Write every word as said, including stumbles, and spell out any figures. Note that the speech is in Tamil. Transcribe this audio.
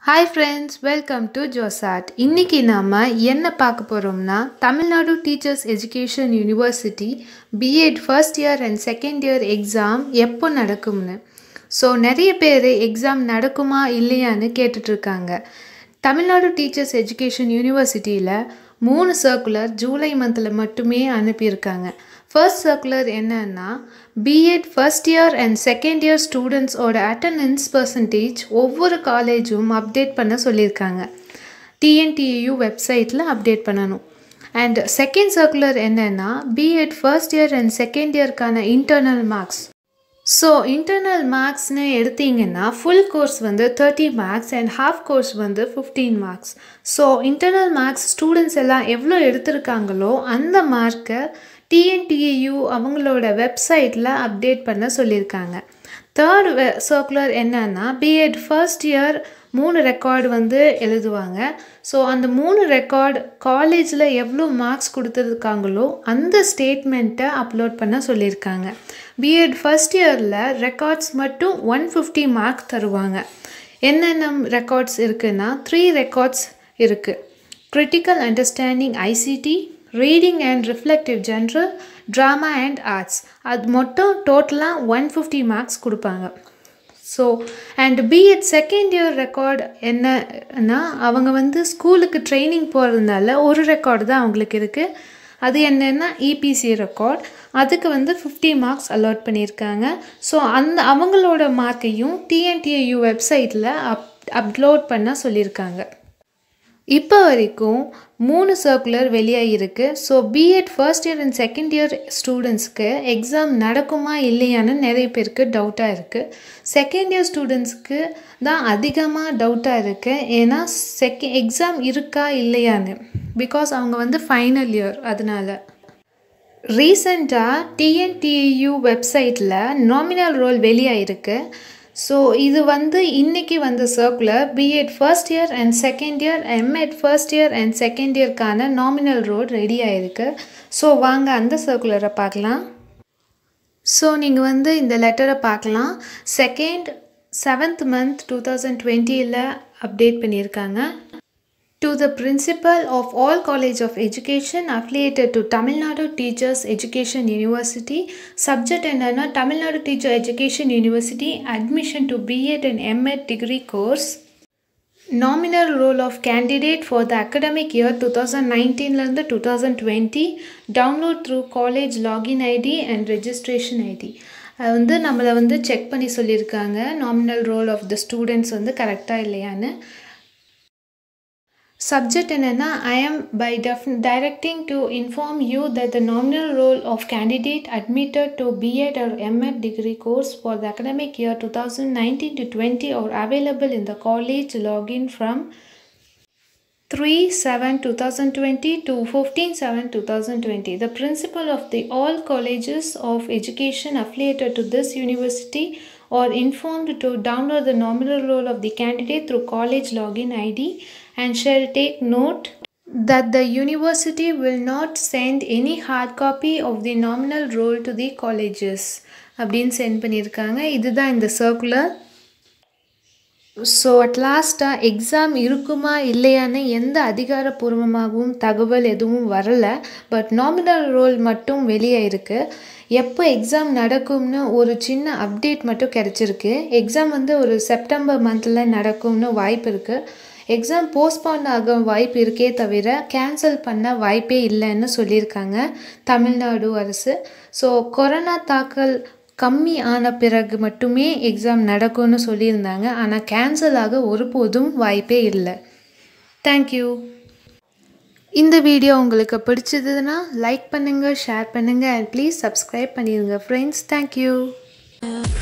Hi friends, welcome to Josat. இன்னைக்கு நாம என்ன பார்க்க போறோம்னா Tamil Nadu teachers education university B Ed first year and second year exam எப்போ நடக்கும்னு. ஸோ நிறைய பேர் எக்ஸாம் நடக்குமா இல்லையான்னு கேட்டுட்டு இருக்காங்க. தமிழ்நாடு டீச்சர்ஸ் எஜுகேஷன் யூனிவர்சிட்டியில் மூணு சர்க்குலர் ஜூலை மந்தில் மட்டுமே அனுப்பியிருக்காங்க. ஃபர்ஸ்ட் சர்க்குலர் என்னன்னா B Ed first year and second year ஸ்டூடெண்ட்ஸோட அட்டண்டன்ஸ் பர்சன்டேஜ் ஒவ்வொரு காலேஜும் அப்டேட் பண்ண சொல்லியிருக்காங்க. T N T A U வெப்சைட்டில் அப்டேட் பண்ணணும். அண்ட் செகண்ட் சர்க்குலர் என்னன்னா B Ed first year and second இயர்க்கான இன்டர்னல் மார்க்ஸ். ஸோ இன்டர்னல் மார்க்ஸ்னு எடுத்தீங்கன்னா ஃபுல் கோர்ஸ் வந்து thirty marks and half course வந்து fifteen marks. So internal marks students எல்லாம் எவ்வளோ எடுத்திருக்காங்களோ அந்த மார்க்கை T N T A U அவங்களோட வெப்சைட்டில் அப்டேட் பண்ண சொல்லியிருக்காங்க. தேர்ட் வெ சர்க்குலர் என்னன்னா B Ed ஃபர்ஸ்ட் இயர் மூணு ரெக்கார்டு வந்து எழுதுவாங்க. ஸோ அந்த மூணு ரெக்கார்டு காலேஜில் எவ்வளோ மார்க்ஸ் கொடுத்துருக்காங்களோ அந்த ஸ்டேட்மெண்ட்டை அப்லோட் பண்ண சொல்லியிருக்காங்க. B Ed ஃபர்ஸ்ட் இயரில் ரெக்கார்ட்ஸ் மட்டும் ஒன் ஃபிஃப்டி மார்க் தருவாங்க. என்னென்ன ரெக்கார்ட்ஸ் இருக்குன்னா த்ரீ ரெக்கார்ட்ஸ் இருக்குது. Critical understanding I C T, reading and reflective journal, drama and arts. அது மட்டும் டோட்டலாக ஒன் ஃபிஃப்டி மார்க்ஸ் கொடுப்பாங்க. So and B Ed second year record என்னன்னா அவங்க வந்து ஸ்கூலுக்கு ட்ரைனிங் போகிறதுனால ஒரு ரெக்கார்டு தான் அவங்களுக்கு இருக்குது. அது என்னென்னா E P C ரெக்கார்ட். அதுக்கு வந்து ஃபிஃப்டி மார்க்ஸ் அலாட் பண்ணியிருக்காங்க. ஸோ அந்த அவங்களோட மார்க்கையும் T N T A U வெப்சைட்டில் அப் அப்லோட் பண்ண சொல்லியிருக்காங்க. இப்போ வரைக்கும் மூணு சர்க்குலர் வெளியாகிருக்கு. So B Ed first year and second year ஸ்டூடெண்ட்ஸ்க்கு எக்ஸாம் நடக்குமா இல்லையான்னு நிறைய பேருக்கு டவுட்டாக இருக்குது. செகண்ட் இயர் ஸ்டூடெண்ட்ஸ்க்கு தான் அதிகமாக டவுட்டாக இருக்குது. ஏன்னா செகண்ட் எக்ஸாம் இருக்கா இல்லையான்னு, பிகாஸ் அவங்க வந்து ஃபைனல் இயர். அதனால ரீசெண்டாக T N T A U வெப்சைட்டில் நாமினல் ரோல் வெளியாகிருக்கு. ஸோ இது வந்து இன்றைக்கி வந்த circular B Ed first year and second year, M Ed first year and second இயர்க்கான நாமினல் ரோல் ரெடி ஆகிருக்கு. ஸோ வாங்க அந்த சர்க்குலரை பார்க்கலாம். ஸோ நீங்கள் வந்து இந்த லெட்டரை பார்க்கலாம். Second seventh month two thousand டுவெண்ட்டியில் அப்டேட் பண்ணியிருக்காங்க. To the principal of all College of Education affiliated to Tamil Nadu Teachers Education University, subject என்னன்னா Tamil Nadu Teacher Education University admission to B Ed and M Ed degree course. Nominal roll of candidate for the academic year twenty nineteen லேருந்து twenty twenty. Download through college login I D and registration I D. அது வந்து நம்மளை வந்து செக் பண்ணி சொல்லியிருக்காங்க nominal roll of the students வந்து கரெக்டாக இல்லையான்னு. Subject என்னன்னா I am by directing to inform you that the nominal roll of candidate admitted to B Ed or M Ed degree course for the academic year twenty nineteen to twenty are available in the college login from three seven twenty twenty to fifteen seven twenty twenty. The principal of the all colleges of education affiliated to this university are informed to download the nominal roll of the candidate through college login I D and shall take note that the university will not send any hard copy of the nominal roll to the colleges அப்படின்னு சென்ட் பண்ணியிருக்காங்க. இதுதான் இந்த சர்க்குலர். ஸோ அட் லாஸ்ட்டாக எக்ஸாம் இருக்குமா இல்லையான்னு எந்த அதிகாரப்பூர்வமாகவும் தகவல் எதுவும் வரலை. பட் நாமினல் ரோல் மட்டும் வெளியாயிருக்கு. எப்போ எக்ஸாம் நடக்கும்னு ஒரு சின்ன அப்டேட் மட்டும் கிடச்சிருக்கு. எக்ஸாம் வந்து ஒரு செப்டம்பர் மந்தில் நடக்கும்னு வாய்ப்பு இருக்குது. எக்ஸாம் போஸ்ட்பான் ஆக வாய்ப்பு இருக்கே தவிர கேன்சல் பண்ண வாய்ப்பே இல்லைன்னு சொல்லியிருக்காங்க தமிழ்நாடு அரசு. ஸோ கொரோனா தாக்கல் கம்மி ஆன பிறகு மட்டுமே எக்ஸாம் நடக்கும்னு சொல்லியிருந்தாங்க. ஆனால் கேன்சல் ஆக ஒருபோதும் வாய்ப்பே இல்லை. தேங்க்யூ. இந்த வீடியோ உங்களுக்கு பிடிச்சதுன்னா லைக் பண்ணுங்கள், ஷேர் பண்ணுங்கள் அண்ட் ப்ளீஸ் சப்ஸ்கிரைப் பண்ணிடுங்க ஃப்ரெண்ட்ஸ். தேங்க்யூ.